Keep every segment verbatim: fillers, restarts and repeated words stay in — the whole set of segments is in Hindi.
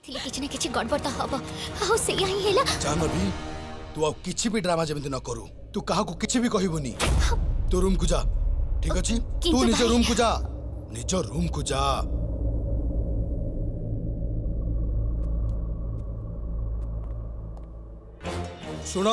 जानिथिले किछि ना किछि गड़बड़ त हबो आ से यही हैला जानवी तू आ किछि भी ड्रामा जेमिति न करू तू काहा को किछि भी कहिबोनी तू रूम को जा ठीक अछि तू निज रूम को जा निज रूम को जा सुनो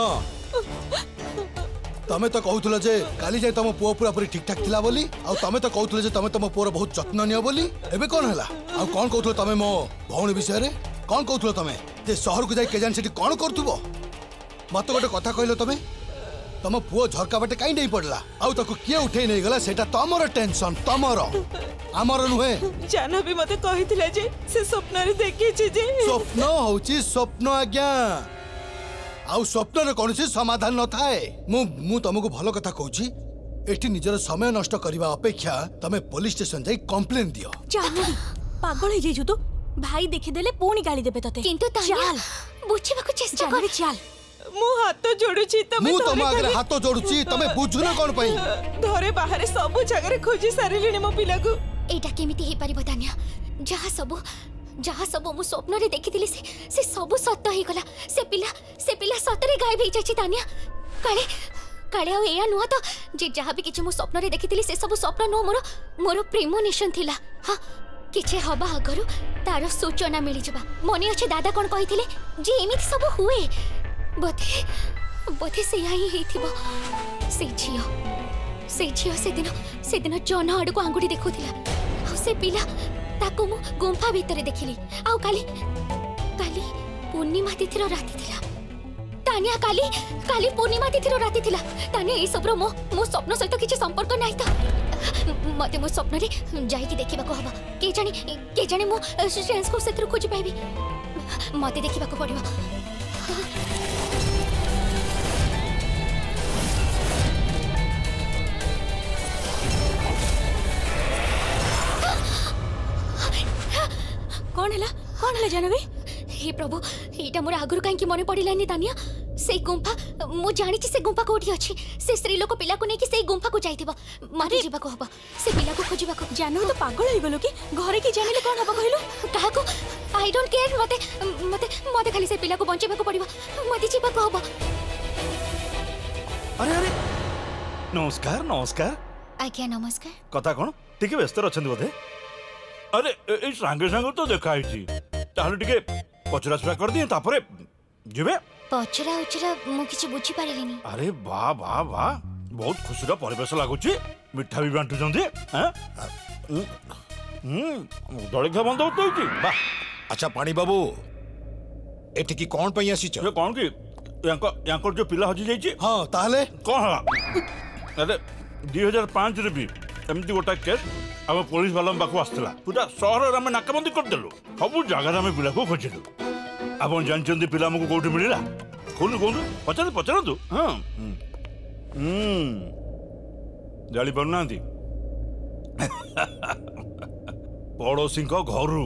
तमे तो कहउतला जे काली जाय तम पुओ पूरा पूरी ठीक ठाक थिला बोली आ तमे तो कहउतले जे तमे तम पुओर बहुत जत्न नियो बोली एबे कोन हला आ कोन कहउतले तमे मो भौणी विषय रे कोन कहउतले तमे जे शहर को जाय के जान सेठी कोन करथुबो मत गोटे कथा कहलो तमे तम पुओ झरका बाटे काई नहीं पड़ला आ ताको किए उठे नहीं गला सेटा तमरो टेंशन तमरो हमर नुहे जाना भी मते कहिथिला जे से स्वप्न रे देखि छी जे स्वप्न होची स्वप्न आज्ञा आउ स्वप्न कौन समाधान न थाए मु मु तुमको भल कथा कहूची एठी निजर समय नष्ट करबा अपेक्षा तमे पुलिस स्टेशन जाई कंप्लेन दियो जानवी पागल हे जेजु तो भाई देखि देले पुणी गाली देबे तते किंतु चल बुझिबा को चेष्टा कर चल मु हाथ जोडुची तमे मु तम आगे हाथ जोडुची तमे बुझुना कोन पई धरे बाहर सब जगह खोजी सारिलिनी मो पिला को एटा केमिति हे परिबो तानिया जहा सब जहा सब मु स्वप्न रे देखिथिली से से सब सत्य हे गला से पिला से पिला सतरे गायब हे जाछि तानिया काले काले आ एया नुहा तो जे जहा भी किछ मु स्वप्न रे देखिथिली से सब स्वप्न नो मोर मोर प्रेमोनिशन थिला हां किछे हबा अगरु तार सूचना मिली जबा मने अछि दादा कोन कहिथिले जे एमिति सब हुए बोथे बोथे से यही हेथिबो से झियो से झियो से दिन से दिन जन आड़ को आंगुठी देखुथिला आ से पिला ताको मु गुंफा भीतर देखिली आउ काली काली पूर्णिमा तिथिर राति थिला तानिया काली काली पूर्णिमा तिथिर राति थिला तानिया ए सबरो मो मो स्वप्न सहित किछि संपर्क नाही त मते मो स्वप्न रे जाई कि देखिबा को हबा के जानी के जानी मो सेंस को सेत्र खोज पाइबी मते देखिबा को पड़िबो कौन हैला कौन हैला जानवी हे प्रभु एटा मोर आगुर काई कि मने पड़िलानी तानिया से गुंफा मु जानि छी से गुंफा कोठी अछि से स्त्री लोक पिला को नै कि से गुंफा को जाइथिबो मारे जीवा को हबा से पिला को खोजिबा को जानू तो पागल होई गलो कि घरे की जानिले कोन हबा कहलो काहा को आई डोंट केयर मते मते मते खाली से पिला को बंचेबा को पड़िबो मते जीवा को हबा अरे अरे नमस्कार नमस्कार आज्ञा नमस्कार कथा कोन ठीक व्यस्त रछन बोधे अरे ए संगे संगे तो देखाई छी ताहले टिके पचरा छरा कर दिए तापरे जिबे पचरा उचरा मु किछ बुझी पारिलेनी अरे वाह वाह वाह बहुत खुशीर परिवेश लागुची मिठा भी बांटू जंदी हैं हम दळिखा बंद होतै छी वाह अच्छा पानी बाबू एठी की कोन पई आसी छ ये कोन की यांको यांको जो पिला हजी जाई छी हां ताहले कोन अरे दो हज़ार पाँच रे भी एमती गोटा केस आम पुलिस वाला पाखु आसला पूरा सहर आम नाकाबंदी करदेलु सब जगह आम पिला को खोजिलु आप जानते पिला आमको कौटी मिलला कौन कौन पचार पचारतु हाँ जानी पारना पड़ोसी घर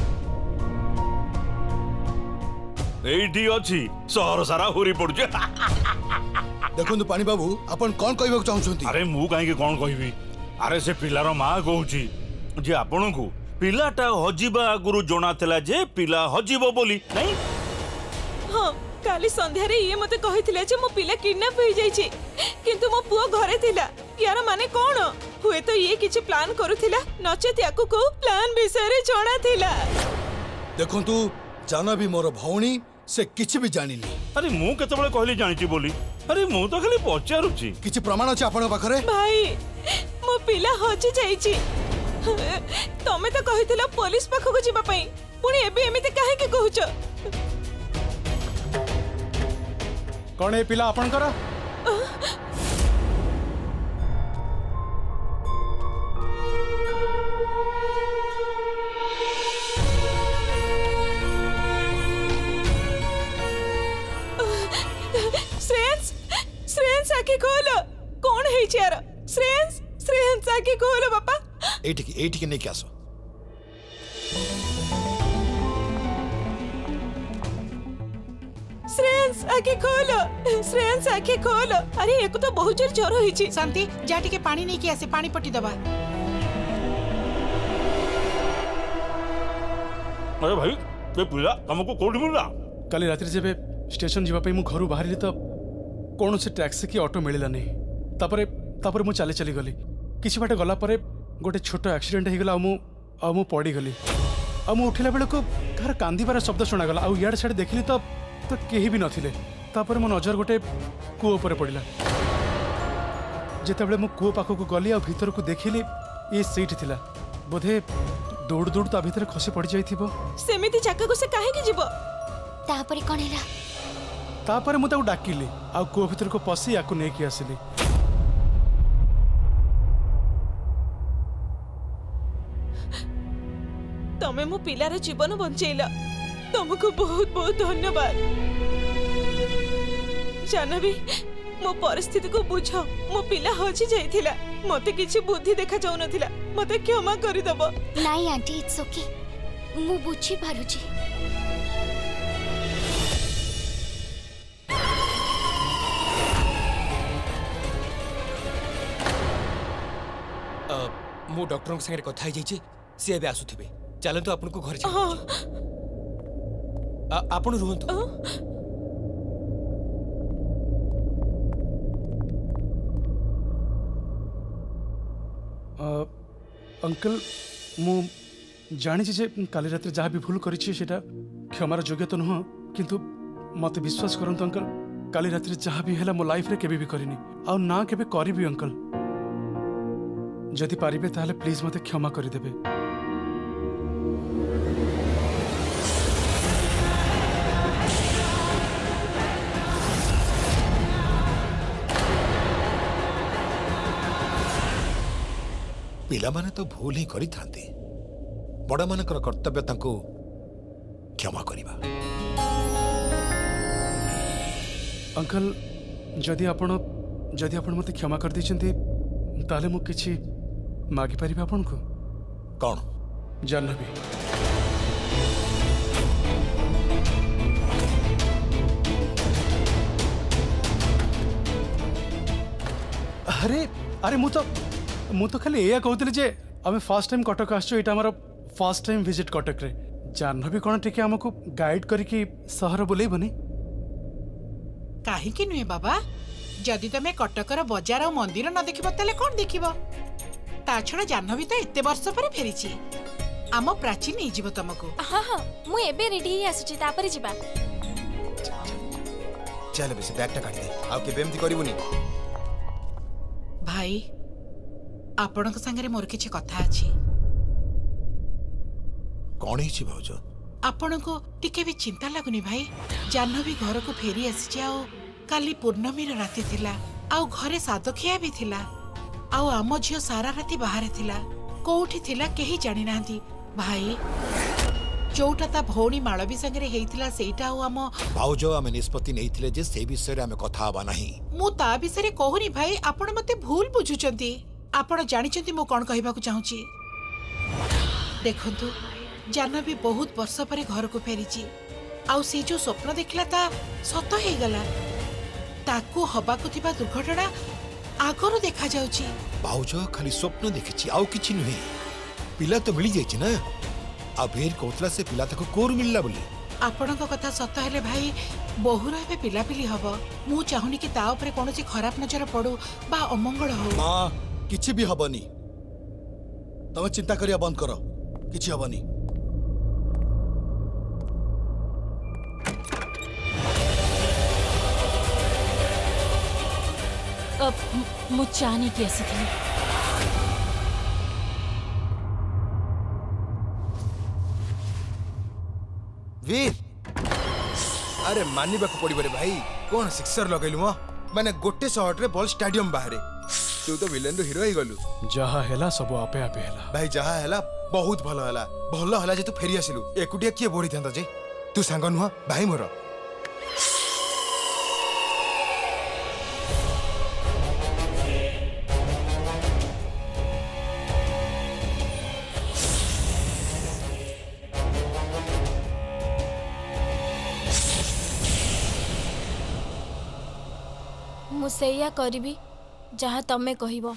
एठी अच्छी सहर सारा हुरी पड़ुचे देखो पानी बाबू अपन कौन कहबा चाहछंती अरे मु काहे कौन कहबी अरे से पिलार माँ कहूची जे आपण को पिलाटा हजिबा आगुरु जणा थला जे पिला हजिबो बोली नहीं हां काली संध्या रे ये मते कहिथिले जे मो पिला किडनैप होई जाई छी किंतु मो पुओ घरे थिला यार माने कोन हुए तो ये किछि प्लान करूथिला नचेत याकू को प्लान विषय रे जणा थिला देखो तू जाना भी मोर भौणी से किछि भी जानिनी अरे मु केते बळे कहली जानि छी बोली अरे मु तो खाली पचारुची किछि प्रमाण अछि आपण पाखरे भाई मो पिला हजि जाई छी तमे तो कहिथिला पुलिस पाखो को जिबा पई पुनी एबे एमिते काहे के कहूछ कोन ए पिला आपण करा श्रेयस श्रेयस आके खोलो कौन है यार श्रेयस श्रेयस आके खोलो बापा एठी की एठी के नहीं क्या सो श्रेयस आके खोलो श्रेयस आके खोलो अरे एको तो बहुत जोर ज्वर होई छी शांति जा टिके पानी नहीं कि आसे पानी पट्टी दबा अरे भाई ए पिला तुमको कोठी मिलला काली रात्रि जेबे स्टेशन जीवा पे मु घरु बाहरिली तो कौन से टैक्सी की ऑटो मिलला नहीं तापरे तापरे मु चली चली गली किछि बाटे गला परे गोटे छोट एक्सीडेंट हे गला आ मु आ मु पड़ी गली आ मु उठिला बेले को घर कांदीबार शब्द सुना गला आ याड साइड देखली तो तो केही भी नथिले तापरे मो नजर गोटे कुओ पर पड़िला जेतेबेले मु कुओ पाखो को गली आ भीतर को देखिली ये सीट थिला बोधे दौड़ दौड़ ता भीतर खसी पड़ जाइथिबो सेमिति जाका को से काहे की जीवो तापरे कोन हैला तापरे मु ताऊ डाकिली आ कुओ भीतर को पसी याकु नै की आसिली तमे मो पिलार जीवन बंचैला तुमको बहुत बहुत धन्यवाद जानवी मो परिस्थिति को बुझ मो पिला हजी जाइथिला मते किछि बुद्धि देखा जाउ नथिला मते क्षमा करि दबो नाही आंटी इट्स ओके मु बुझी पारुची मु डॉक्टर संगे कथा जाइए सी एबे आसुथिबे चलंतु आपन को घर हाँ आपन रुहंतु अंकल मु जानी जे काली रात जहाँ भी भूल करी सेटा क्षमार योग्य तो नुह किंतु मत विश्वास करंतु अंकल काली रात जहाँ भी है मो लाइफ रे केबे भी करिनी आ ना केबे करिबी अंकल जदि पारिबे ताहले प्लीज मते क्षमा करि देबे पिला माने तो भूल ही करी थांते बड़ मानकर कर्तव्य तांको क्षमा करिबा अंकल जदि आपण जदि आपण मते क्षमा कर दैछंती ताले मु किछि मागी परिबा आपण को कौन जाह्नवी अरे अरे मु तो मु तो खाली एया कहतली जे आमे फर्स्ट टाइम कटक आछो एटा हमर फर्स्ट टाइम विजिट कटक रे जाह्नवी कोन टिके हमको गाइड करिकि शहर बुलै बनी काहे कि नुए बाबा जदि तमे कटकर बाजार और मंदिर न देखिबो तले कोन देखिबो ता छडा जाह्नवी तो एते वर्ष पर फेरिछि आम प्राची नै जीवो तमको हाँ हाँ मु एबे रेडी ही आसुची तापरे जिबा चल बे से बैगटा काढी दे आ के बेमती करिवनी भाई आपनक संगे मोर किछि कथा अछि कोन हिछि भाउजो आपनको टिके भी चिंता लागुनी भाई जाह्नवी घर को फेरी आसी आ काली पूर्णमी राति थिला आ घरे सादखिया भी थिला आ आम झियो सारा राति बाहर थिला कोठी थिला केही जानि नांती भाई जोटा ता भौणी माळवी संगे हेइथिला सेटा आ आम भाउजो आमे निष्पत्ति नैथिले जे से विषय रे आमे कथा हबा नाही मु ता विषय कहूनी भाई आपण मते भूल बुझुचंती आपण जानिचंती मु कोन कहबा को चाहूची देखंतु जाह्नवी बहुत वर्ष पर घर को फेरी आउ से जो स्वप्न देखला ता सत हे गला ताकू हबा को थिबा दुर्घटना आगरो देखा जाउची भाउजो खाली स्वप्न देखिछि आउ किछि नहे पिला तो मिली जाइछि ना आ भेर कोतला से पिला तको कोर मिलला बोली आपणक कथा सत हेले भाई बहुर एबे पिला पिली हबो मु चाहुनी कि ता ऊपर कोनोसी खराब नजर पड़ू बा अमंगल हो मां किछि भी हबनी तमे चिंता करिया बंद करो किछि हबनी अब मु चाहनी की ऐसी थी वीर अरे मानी बाको पड़ी बरे भाई कौन सिक्सर लगैलु म माने गोटे शॉट रे बॉल स्टेडियम बाहरे तू तो विलेन रो हीरो ही गलु जहा हेला सब आपे आपे हेला भाई जहा हेला बहुत भलो हेला भलो हेला जे तू फेरी आसिलु एकुटिया किए बोड़ी थांता जे तू सांग नुह भाई मोर मुसैया करिबी जहाँ तमे कहिबो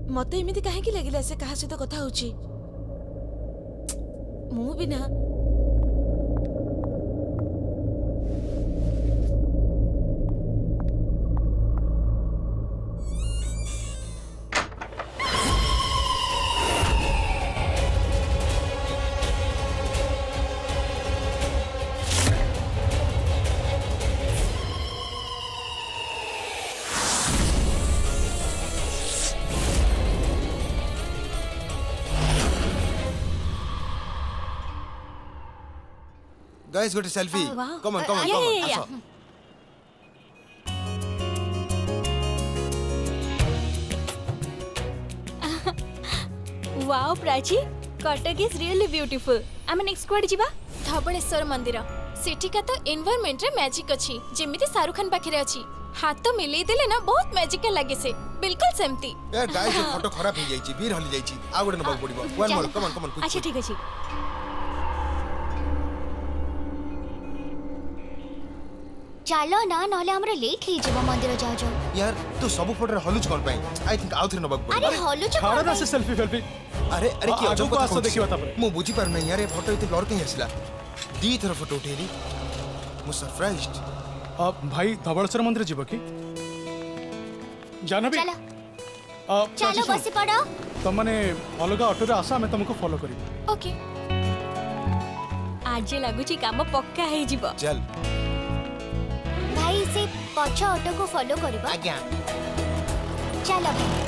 मते एमिति काहे कि लागिला से कहा सहित कथा होची मु भी ना Guys, go to selfie. Oh, wow. Come on, come on, Uh, come yeah, on. yeah, yeah. Aso. Wow Prachi Cuttack is really beautiful आमे नेक्स्ट क्वाड जीवा धबळेश्वर मंदिर सेठिका तो एनवायरनमेंट रे मैजिक अछि जेमिति शाहरुख खान पाखरे अछि हाथ तो मिले देले ना बहुत मैजिकल लागे से बिल्कुल सेमती यार गाइस ये फोटो खराब हो जाईची वीर हली जाईची आ गोटे नबक पड़िबो one more come on come on अच्छा ठीक अछि चलो ना नहले हमरा लेट हे जब मंदिर जाओ जाओ यार तू सब फोटो रे हलुच कोन पाई आई थिंक आउ थरे नबक अरे हलो छ छाड़ ना से सेल्फी फेल्फी अरे अरे की आगो को आसो देखियो तापर मु बुझी पार नहीं यार ये फोटो इते लड़ के आसला दी थर फोटो उठेली मु सरप्राइज्ड अब भाई धवळेश्वर मंदिर जीव की जानबी चलो अब चलो बस पड़ो तुम माने अलग ऑटो रे आसा मैं तुमको फॉलो करी ओके आज लागुची काम पक्का हे जीव चल भाई से पछ ऑटो को फॉलो करबा आज्ञा चलो भाई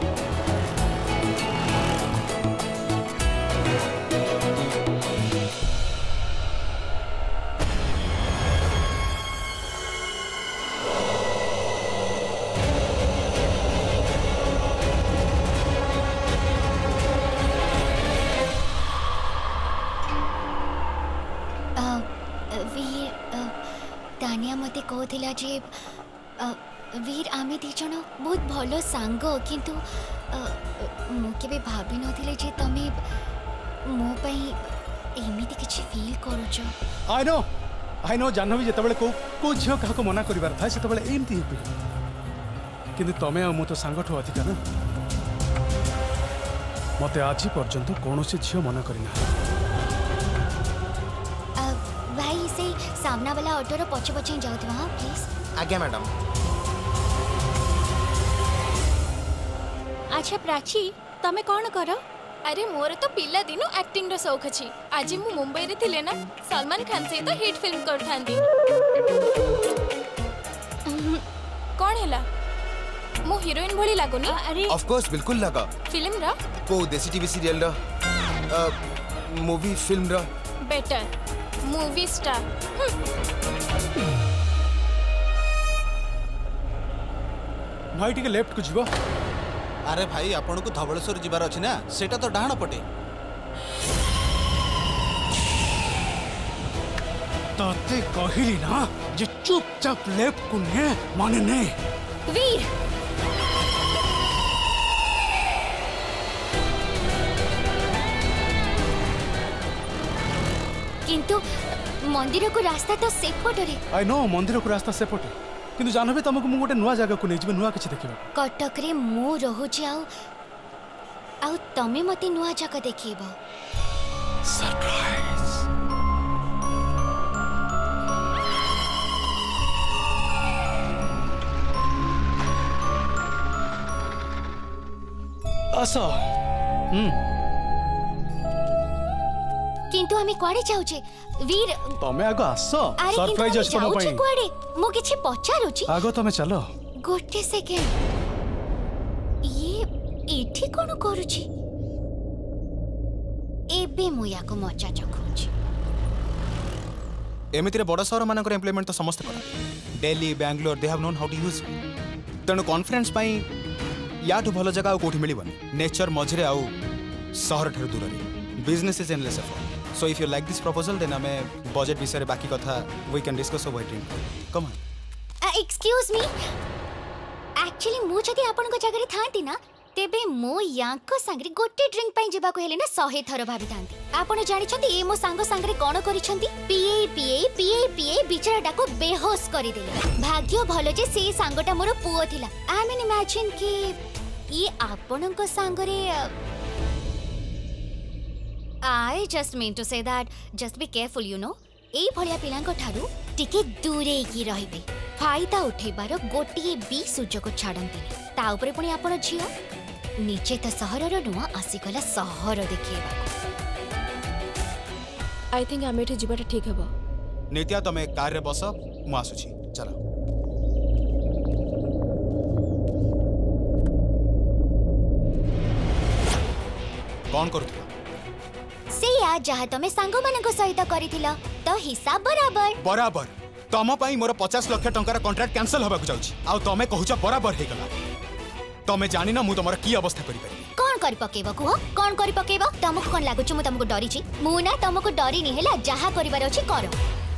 तानिया मते कहथिला जे वीर आमे दी जण बहुत भलो सांग किंतु मु केबे भाबी नथिले जे तमे मो पई एमिति किछि फील करूछ आई नो आई नो जानबी जेतबेले को को झियो काको मना करिवार था सेतबेले एमती हेबी किंतु तमे आ मो तो सांगठो अधिका ना मते आजि पर्यंत कोनोसे झियो मना करिना भाई से सामना वाला ऑटो रो पछे पछे जाओ तो हां प्लीज आज्ञा मैडम अच्छा प्राची तमे कोन करो अरे मोर तो पिल्ला दिनो एक्टिंग रो शौक अछि आज मु मुंबई रे थिले ना सलमान खान से तो हिट फिल्म करथांदी कोन हैला मु हीरोइन भली लागोनी अरे ऑफ कोर्स बिल्कुल लगा फिल्म रा को देसी टीवी सीरियल रा मूवी फिल्म रा बेटर मूवी स्टार भाई टिके लेफ्ट को जीव अरे भाई आपण को धवळेश्वर जिबार अछि ना सेटा तो डाहण पटे ताते कहिली ना जे चुपचाप लेफ्ट को ने माने ने वीर किंतु मंदिर को रास्ता तो सेपट रे आई नो मंदिर को रास्ता सेपटे किंतु जानबे तुमको मु गोटे नुआ जगह को नै जिबे नुआ किछि देखिबा कटक रे मु रहू जाऊ आउ तमे मते नुआ जगह देखिबो सरप्राइज आसा हम किंतु हमें कुआडे जाउचे वीर तमे आगो आसो अरे सरप्राइज अछि तम जाउचे पई कुआडे मु किछि पचारुची आगो तमे चलो गोटे सेकेंड ये एठी कोन करूची एबे मु याको मजा चखुची एमितिरे बड़ शहर मानकर एम्प्लॉयमेंट तो समस्त कर Delhi Bangalore they have known how to use तेणु कॉन्फिडेंस पाई याठू भल जगह आउ कोठी मिलिबनी नेचर मझरे आउ शहर ठार दूर रे business is endless effort so if you like this proposal then हमें बजट विषय बाकी कथा we can discuss over drink come on excuse me actually मु जदी आपन को जगह रे थांती ना तेबे मो यांको संगरे गोटे ड्रिंक पई जेबा को हेले ना सौ थर भाबी थांती आपन जानि छथि ए मो संग संगरे कोन करि छथि पीए पीए पीए पीए बिचराटा को बेहोश करि देले भाग्य भलो जे से संगटा मोर पुओ थिला आई मीन इमेजिन कि ये आपणक सांगरे I just mean to say that just be careful you know एई भलिया पिलांको ठारू टिके दूरे की रहिबे फायदा उठेबार गोटिए बी सुजोग छाड़ंती ता ऊपर पुणी आपण झियो नीचे तो सहरर नुआ आसीगला सहर देखिएबा आई थिंक आमे एठी जिबाटा ठीक हेबो नित्या तमे कार रे बस मु आसुची चलो कौन करू से या जहा तमे सांगो मानको सहित करिथिला तो हिसाब बराबर बराबर तम पई मोर पचास लाख टंकार कॉन्ट्रैक्ट कैंसिल होबा जाउची आ तमे कहूछ बराबर हे गला तमे जानि ना मु तमरा की अवस्था करि पारि कौन करि पकेबो को कौन करि पकेबो तमको कोन लागुछ मु तमको डरी छी मु ना तमको डरी नि हेला जहा करिवार अछि करो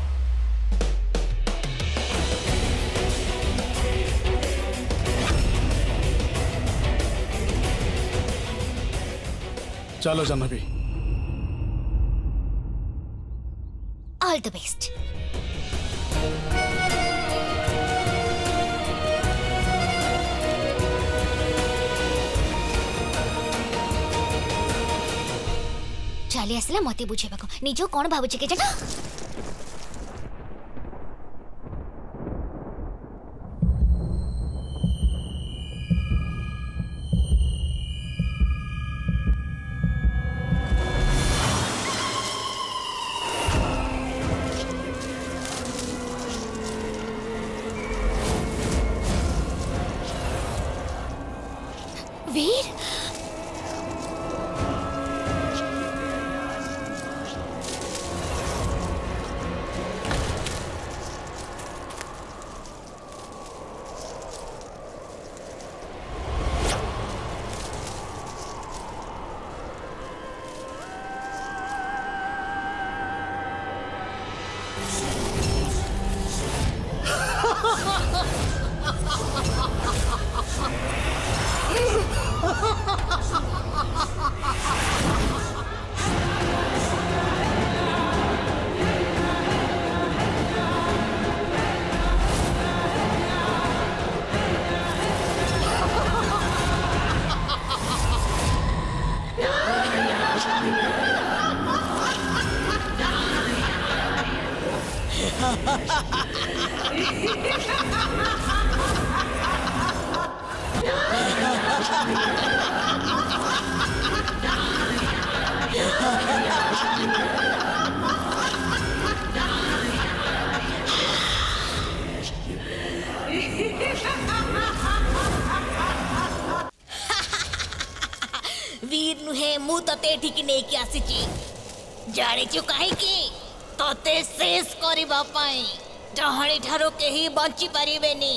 चलो जाह्नवी ऑल द बेस्ट चली आसला मते बुझेबाको निजो कोन भाबुचे के जाना वीर वीर नुहे मु तते ठीक नहीं कि आसीची जाने चु काहे कि तते शेष करिबा पई डहणी ठारो केही बंची परिबेनी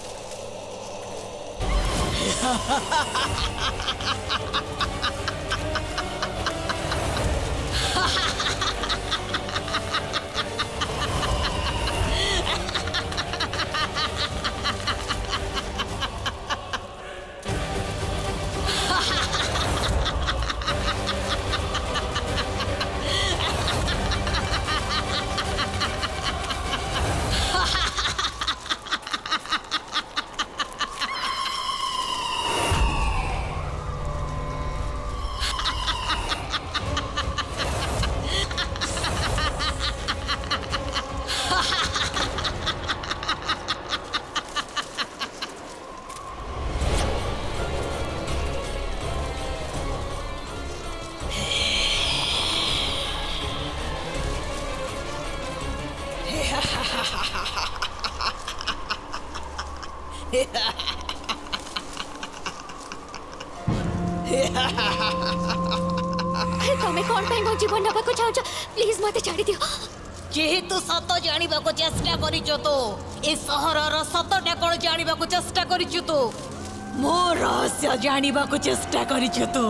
तमे कोन पे मो जीवन नबा को चाहो प्लीज मते छाड़ी दियो जेहेतु सत जानिबा को चेष्टा करिचो तो ए सहरर सतटा कोन जानिबा को चेष्टा करिचो तो मो रहस्य जानिबा को चेष्टा करिचो तो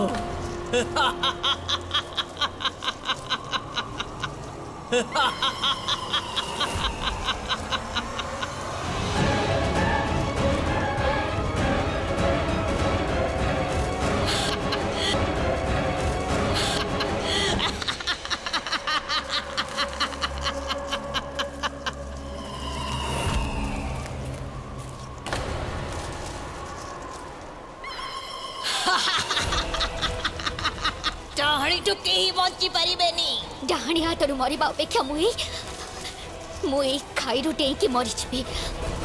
ଏଇଠୁ କେହି ବଞ୍ଚି ପାରିବେନି। ଡାହାଣୀ ହାତରୁ ମରିବା ଅପେକ୍ଷା ମୁଁ ଏଇ ମୁଁ ଏଇ ଖାଇରୁ ଡେଇଁକି ମରିଯିବି।